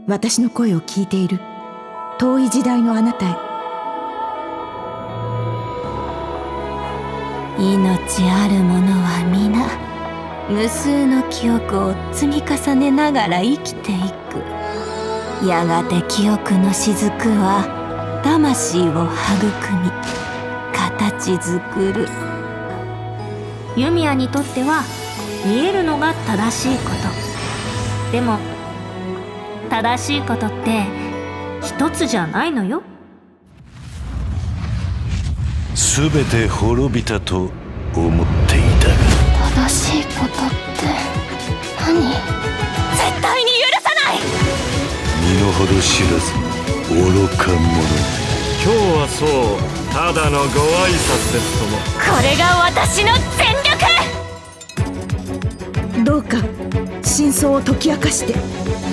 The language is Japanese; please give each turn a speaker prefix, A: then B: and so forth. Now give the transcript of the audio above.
A: 私の声を聞いている遠い時代のあなたへ。
B: 命ある者は皆無数の記憶を積み重ねながら生きていく。やがて記憶の雫は魂を育み形作る。
C: 弓矢にとっては見えるのが正しいこと。でも正しいことって一つじゃないのよ。
D: すべて滅びたと思っていたが、
B: 正しいことって何？絶対に許さない。
D: 身の程知らず愚か者。
E: 今日はそうただのご挨拶ですとも。
B: これが私の全力。
A: どうか真相を解き明かして。